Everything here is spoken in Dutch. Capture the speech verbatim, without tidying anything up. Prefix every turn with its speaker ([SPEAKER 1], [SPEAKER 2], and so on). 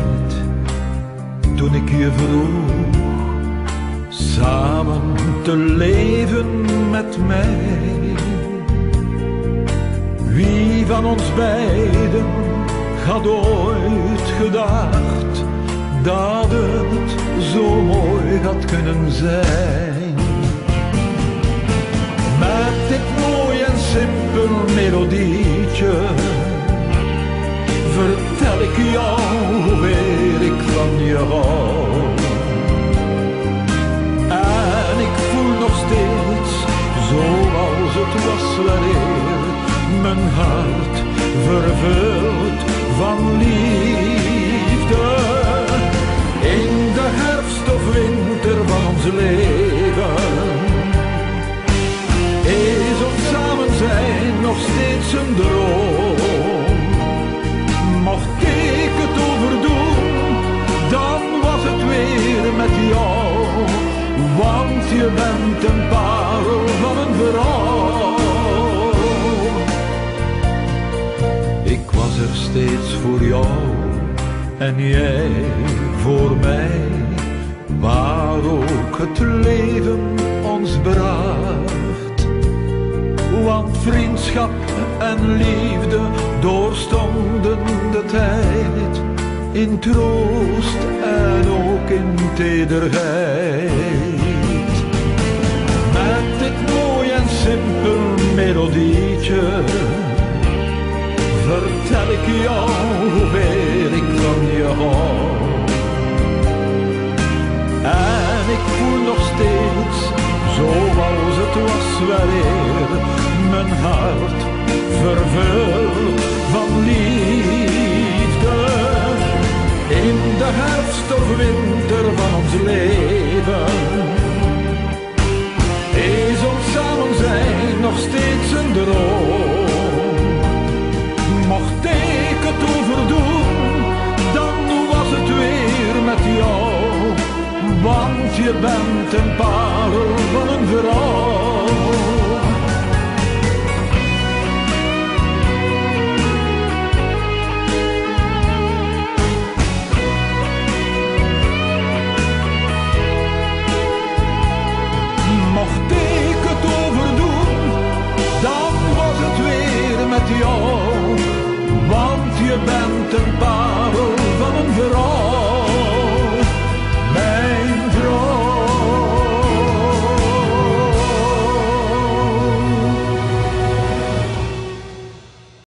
[SPEAKER 1] tijd toen ik je vroeg samen te leven met mij. Wie van ons beiden had ooit gedacht dat het zo mooi had kunnen zijn? Met dit mooi en simpel melodietje vertel ik jou hoeveel ik van je hou. En ik voel nog steeds, zoals het was weleer, mijn hart vervuld van liefde. In de herfst of winter van ons leven is ons samen zijn nog steeds een droom. Mocht ik het overdoen, dan was het weer met jou, want je bent een parel van een vrouw. Ik was er steeds voor jou en jij voor mij, waar ook het leven ons bracht. Want vriendschap en liefde doorstonden de tijd in troost en ook in tederheid. Met dit mooi en simpel melodietje vertel ik jou hoeveel ik van je hou. En ik voel nog steeds, zoals het was weleer, mijn hart vervuld van liefde. In de herfst of winter van ons leven is ons samen zijn nog steeds een droom. Mocht ik het overdoen, dan was het weer met jou, want je bent een parel van een vrouw. Mocht ik het overdoen, dan was het weer met jou, want je bent een parel